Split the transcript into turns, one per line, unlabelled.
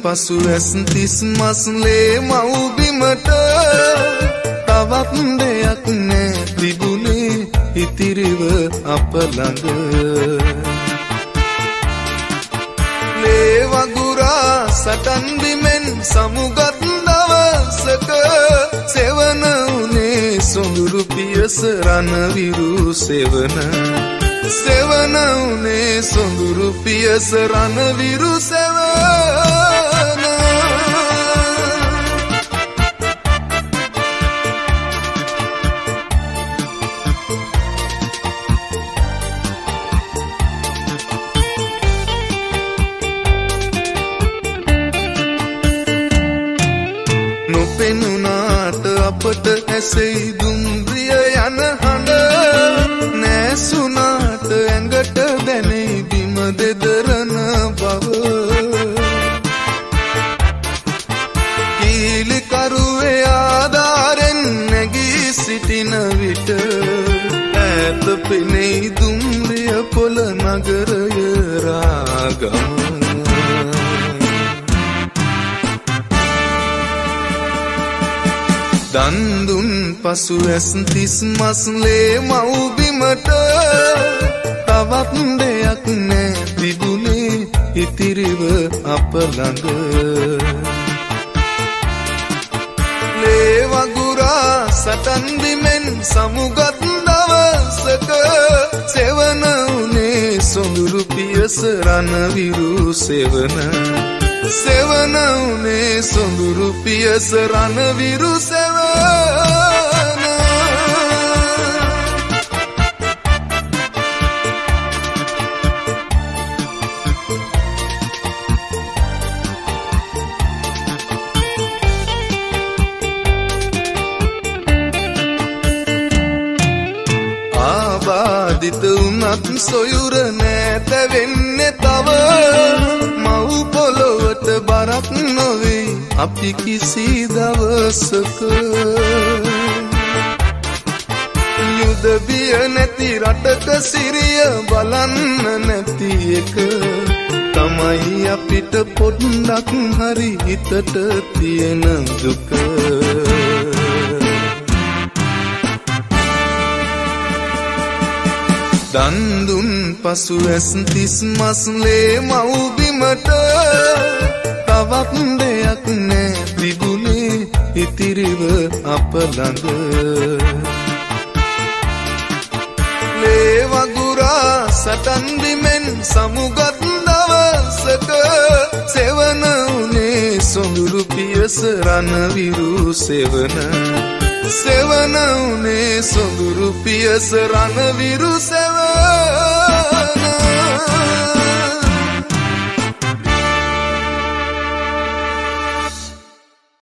පසු ඇස් තිස් මස්ලේ මව්බිමට තවත් දෙයක් නෑ තිබුණේ ඉතිරිව අප ළඟ ලේ වගුරා සටන් බිමෙන් සමුගත් දවසක සෙවන උනේ සොඳුරු පියස රණවිරු සෙවන සෙවන උනේ සොඳුරු පියස රණවිරු සෙවන නොපෙනුනාට අපට ඇසෙයි දුම්රිය යන හඬ නෑසුනාට ඇඟට දැනෙයි බිම දෙදරන බව කීලිකරුවේ ආධාරෙන් නැගී සිටින විට ඈත පෙනෙයි දුම්රිය පොළ නගරය රාගම දන්දුන් පසු ඇස් තිස් මස්ලේ මව්බිමට තවත් දෙයක් නෑ තිබුණේ ඉතිරිව අප ළඟ ලේ වගුරා සටන් බිමෙන් සමුගත් දවසක සෙවන උනේ සොඳුරු පියස රණවිරු සෙවන සෙවන උනේ සොඳුරු පියස රණවිරු සෙවන ආබාධිත වුණත් සොයුර නෑත වෙන්නේ තව මව් පොළොවට බරක් නොවේ අපි කිසි දවසක යුද බිය නැති රටක සිරිය බලන්න නැති එක තමයි අපිට පොඩ්ඩක් හරි හිතට තියෙන දුක දන්දුන් පසු ඇස් තිස් මස්ලේ මව්බිමට තවත් දෙයක් නෑ තිබුණේ ඉතිරිව අප ළඟ ලේ වගුරා සටන් බිමෙන් සමුගත් දවසක සෙවන උනේ සොඳුරු පියස රණවිරු සෙවන සෙවන උනේ සොඳුරු පියස රණවිරු සෙවන